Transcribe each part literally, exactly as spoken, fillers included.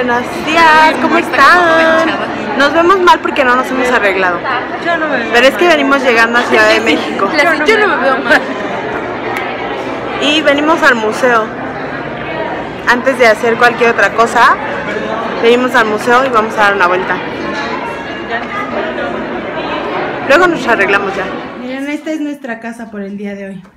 buenos días, ¿cómo están? Nos vemos mal porque no nos hemos arreglado. Yo no me veo Pero es que venimos llegando a Ciudad de México. Yo no, yo no me veo mal. Y venimos al museo. Antes de hacer cualquier otra cosa, venimos al museo y vamos a dar una vuelta. Luego nos arreglamos ya. Miren, esta es nuestra casa por el día de hoy.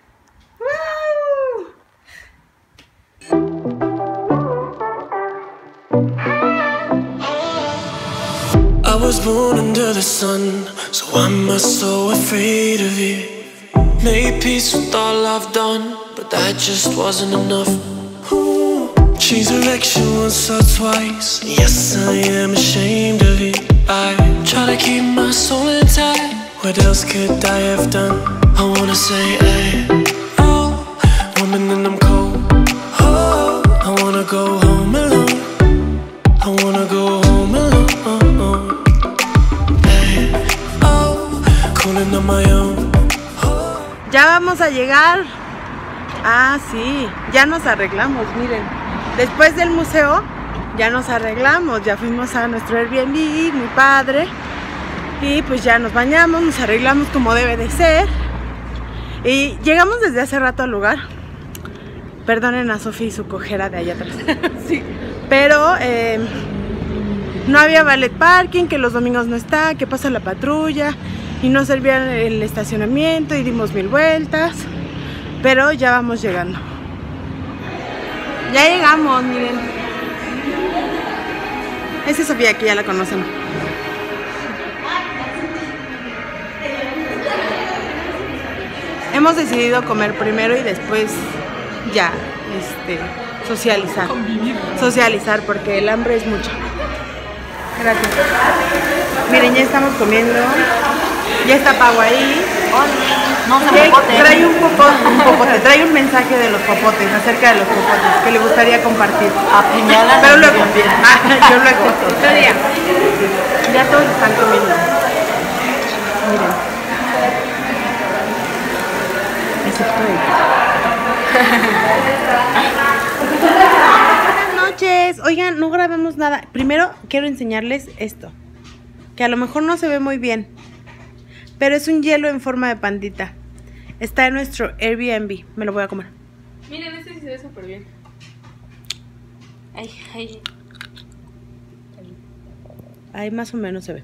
I was born under the sun, so why am I so afraid of you? Made peace with all I've done, but that just wasn't enough. Ooh. Change direction once or twice, yes I am ashamed of you. I try to keep my soul intact, what else could I have done? I wanna say, hey, oh, woman and I'm cold, oh, I wanna go home alone, I wanna go home alone. Ya vamos a llegar. Ah, sí, ya nos arreglamos, miren. Después del museo, ya nos arreglamos. Ya fuimos a nuestro Airbnb, mi padre. Y pues ya nos bañamos, nos arreglamos como debe de ser. Y llegamos desde hace rato al lugar. Perdonen a Sofía y su cojera de allá atrás. Sí. Pero eh, no había valet parking, que los domingos no está, que pasa la patrulla. Y no servía el estacionamiento y dimos mil vueltas. Pero ya vamos llegando. Ya llegamos, miren. Esa es Sofía, que ya la conocen. Hemos decidido comer primero y después ya este, socializar. Convivir. Socializar porque el hambre es mucho. Gracias. Miren, ya estamos comiendo. Ya está Pau ahí. No se popote. Trae un popote, un popote, trae un mensaje de los popotes, acerca de los popotes, que le gustaría compartir. Apuñalan. Pero luego, ah, yo luego. Ya todos están comiendo. Miren. Excepto ella. Buenas noches. Oigan, no grabamos nada. Primero quiero enseñarles esto, que a lo mejor no se ve muy bien. Pero es un hielo en forma de pandita. Está en nuestro Airbnb. Me lo voy a comer. Miren, este sí se ve súper bien. Ay, ay. Ahí más o menos se ve.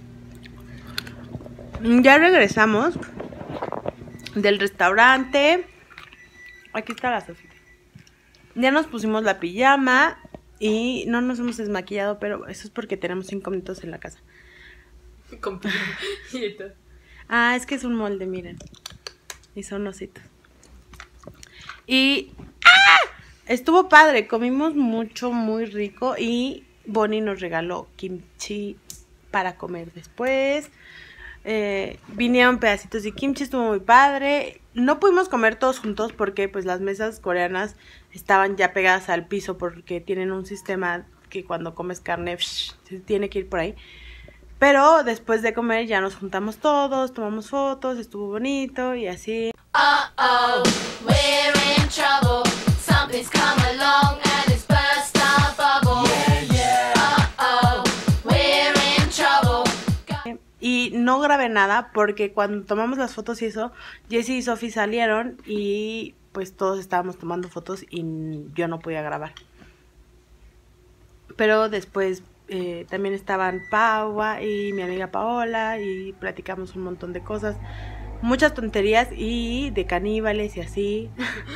Ya regresamos del restaurante. Aquí está la Sofía. Ya nos pusimos la pijama y no nos hemos desmaquillado, pero eso es porque tenemos cinco minutos en la casa. Con pijama. Y esto. Ah, es que es un molde, miren. Y son ositos. Y ¡ah! Estuvo padre, comimos mucho, muy rico. Y Bonnie nos regaló kimchi para comer después. eh, Vinieron pedacitos de kimchi, estuvo muy padre. No pudimos comer todos juntos porque pues las mesas coreanas estaban ya pegadas al piso, porque tienen un sistema que cuando comes carne psh, se tiene que ir por ahí. Pero después de comer ya nos juntamos todos, tomamos fotos, estuvo bonito y así. Uh-oh, we're in trouble. Something's come along and it's burst our bubble. Yeah, yeah. Uh-oh, we're in trouble. Y no grabé nada porque cuando tomamos las fotos y eso, Jessie y Sophie salieron y pues todos estábamos tomando fotos y yo no podía grabar. Pero después Eh, también estaban Paua y mi amiga Paola y platicamos un montón de cosas, muchas tonterías y de caníbales y así.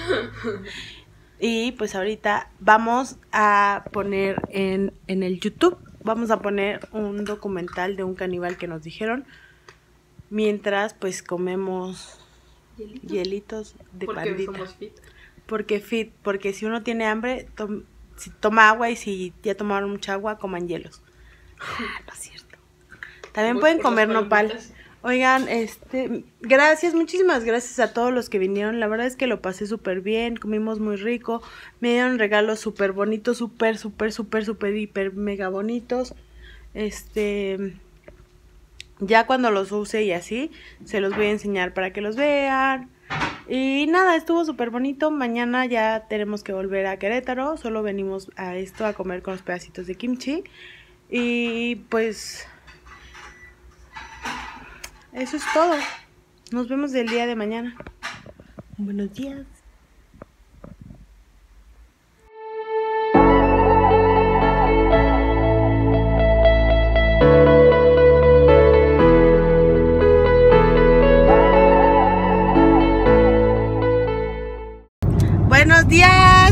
Y pues ahorita vamos a poner en, en el YouTube, vamos a poner un documental de un caníbal que nos dijeron, mientras pues comemos hielitos, hielitos de porque pandita. Somos fit. Porque fit, porque si uno tiene hambre, to si toma agua, y si ya tomaron mucha agua, coman hielos. Ah, no es cierto. También pueden comer nopal. Oigan, este, gracias, muchísimas gracias a todos los que vinieron. La verdad es que lo pasé súper bien, comimos muy rico. Me dieron regalos súper bonitos, súper, súper, súper, súper, hiper, mega bonitos. Este, ya cuando los use y así, se los voy a enseñar para que los vean. Y nada, estuvo súper bonito. Mañana ya tenemos que volver a Querétaro. Solo venimos a esto a comer con los pedacitos de kimchi. Y pues eso es todo. Nos vemos el día de mañana. Buenos días. Buenos días.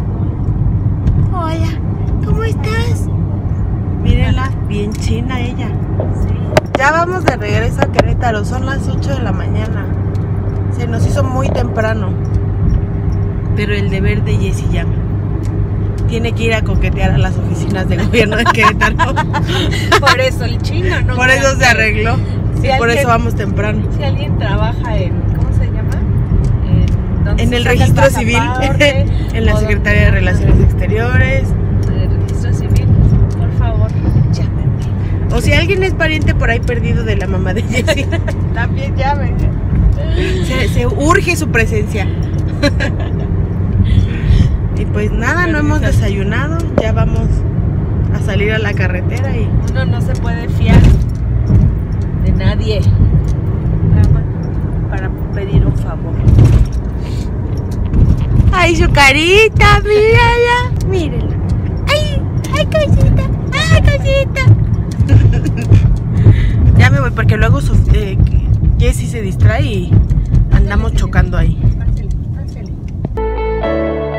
Hola, ¿cómo estás? Mírenla, bien china ella. Sí. Ya vamos de regreso a Querétaro, son las ocho de la mañana. Se nos hizo muy temprano. Pero el deber de Jessie llama. Tiene que ir a coquetear a las oficinas del gobierno de Querétaro. Por eso el chino, ¿no? Por eso se arregló. Si y por alguien, eso vamos temprano. Si alguien trabaja en, ¿cómo se llama? En, ¿dónde en se el saca registro el civil, pasaporte? en la O Secretaría de donde- Relaciones Exteriores. En el registro civil, por favor, llámenme. O si alguien es pariente por ahí perdido de la mamá de Jessie, También llámenme. se, se urge su presencia. Y pues nada, no hemos desayunado, ya vamos a salir a la carretera y Uno no se puede fiar de nadie para pedir un favor. ¡ay, su carita! ¡Mírala! ¡Mírenla! ¡Ay! ¡Ay, cosita! ¡Ay, cosita! Ya me voy porque luego su, eh, Jessie se distrae y andamos chocando ahí. Pásale, pásale.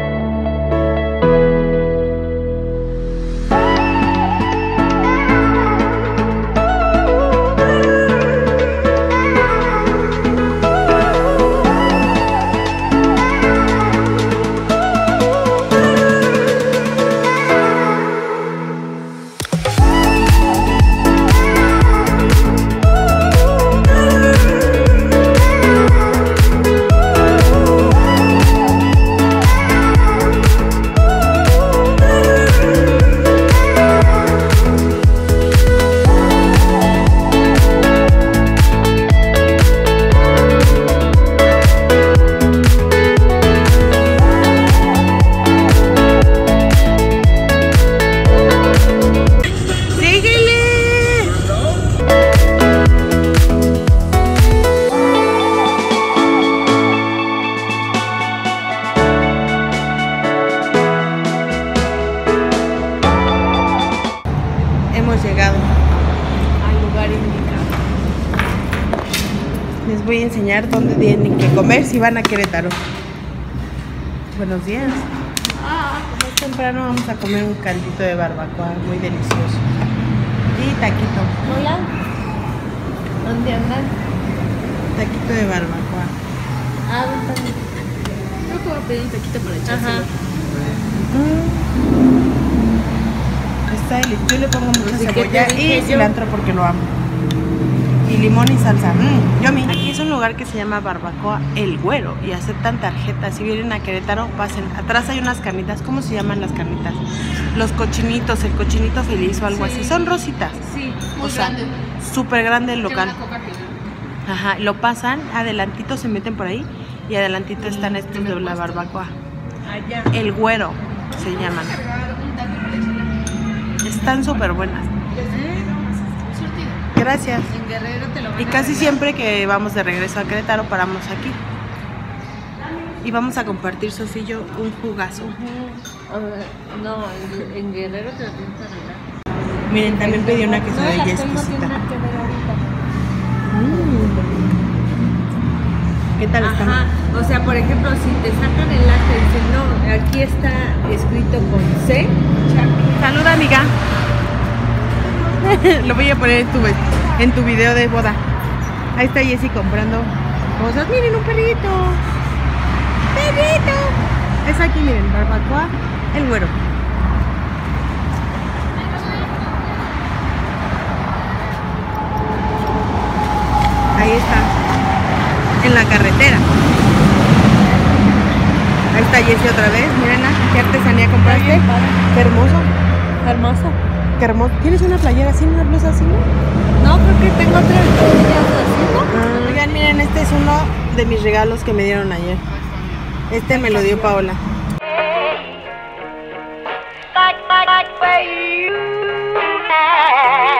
Hemos llegado al lugar indicado. Les voy a enseñar dónde tienen que comer si van a Querétaro. Buenos días. Más temprano vamos a comer un caldito de barbacoa muy delicioso. Y taquito. Hola. ¿Dónde andan? Taquito de barbacoa. Ah, ¿dónde están? Creo que voy a pedir un taquito para echárselo. Está delicioso. Yo le pongo mucha Así que cebolla te y dije yo. cilantro porque lo amo. Y limón y salsa. Mm, yummy. Aquí es un lugar que se llama Barbacoa El Güero y aceptan tarjetas. Si vienen a Querétaro, pasen. Atrás hay unas carnitas. ¿Cómo se llaman las carnitas? Los cochinitos, el cochinito feliz o algo Sí. así. Son rositas. Sí, muy O sea, grande. súper grande el Tiene local. una coca gigante. Ajá, lo pasan, adelantito se meten por ahí y adelantito están estos de la puesto. barbacoa. Allá. El Güero se llaman. Un taco para echarle. Están súper buenas. Surtido. Gracias. En Guerrero te lo van Y a casi regalar. siempre que vamos de regreso a Querétaro paramos aquí. Y vamos a compartir, Sofía y yo, un jugazo. A ver, no, en- en Guerrero te lo tienes que arreglar. Miren, también pedí una No, quesadilla la tengo, tiene exquisita. nada que ver ahorita. ¿Qué tal Ajá, están? o sea, por ejemplo, si te sacan el acta y dicen, no, aquí está escrito con C, Saluda, amiga. Lo voy a poner en tu, en tu video de boda. Ahí está Jessie comprando cosas. Miren, un perrito. ¡Perrito! Es aquí, miren, barbacoa, El Güero. Ahí está, en la carretera. Ahí está Jessie otra vez, mírenla. ¿Qué artesanía compraste? Qué hermoso. hermoso. Qué hermoso. ¿Tienes una playera así, una blusa así, no? No, creo que tengo otra. Ah, oigan, Ay, miren, este es uno de mis regalos que me dieron ayer. Este me lo dio Paola. Like, like, like where you at.